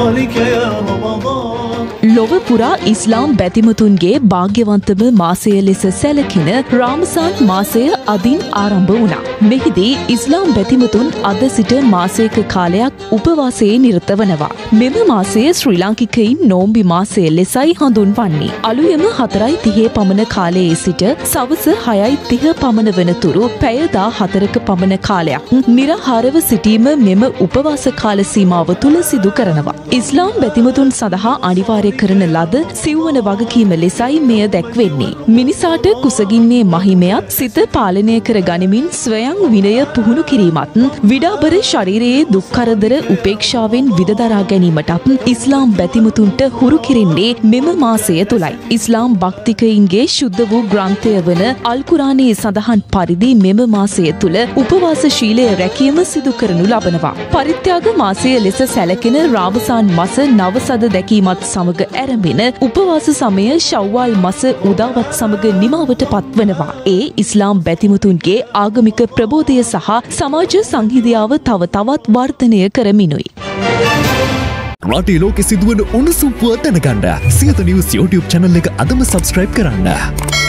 عليك يا رمضان. ලොව පුරා ඉස්ලාම් බැතිමතුන්ගේ භාග්‍යවන්තම මාසය ලෙස සැලකෙන රාමසාන් මාසය අදින් ආරම්භ වුණා. මෙහිදී ඉස්ලාම් බැතිමතුන් අද සිට මාසයක කාලයක් උපවාසයේ නිරත වනවා. මෙම මාසය ශ්‍රී ලාංකිකයින් නෝම්බි මාසය ලෙසයි හඳුන්වන්නේ. අලුයම 4:30 පමණ කාලයේ සිට සවස 6:30 පමණ වනතුරු පැය 14ක පමණ කාලයක් නිරාහාරව සිටීම මෙම උපවාස කාල සීමාව තුල සිදු කරනවා. ඉස්ලාම් බැතිමතුන් සඳහා අනිවාර්ය කරන ලද සිව්වන වගකීම ලෙසයි මෙය දැක්වෙන්නේ. මිනිසාට කුසගින්නේ මහිමයත් සිත පාලනය කර ගනිමින් ස්වයං විනය පුහුණු කිරීමත් විඩාබර ශරීරයේ දුක් කරදර උපේක්ෂාවෙන් විදදරා ගැනීමටත් ඉස්ලාම් බැතිමතුන්ට හුරු කිරින්නේ මෙම මාසය තුලයි. ඉස්ලාම් භක්තිකයින්ගේ ශුද්ධ වූ ග්‍රන්ථය වන අල් කුරානයේ සඳහන් පරිදි මෙම මාසය තුල උපවාස ශීලය රැකීම සිදු කරනු ලබනවා. පරිත්‍යාග මාසය ලෙස සැලකෙන රාමසාන් මාස නවසද දැකීමත් සමග ඇරඹෙන උපවාස සමය ශව්වාල් මාස උදාවත් සමග නිමාවට පත්වනවා. ඒ ඉස්ලාම් බැතිමතුන්ගේ ආගමික ප්‍රබෝධය සහ සමාජ සංහිඳියාව තව තවත් වර්ධනය කරමිනුයි. රටේ ලෝකෙ සිදුවන උණුසුම් පුවත් දැනගන්න සියත නිවුස් YouTube channel එක අදම subscribe කරන්න.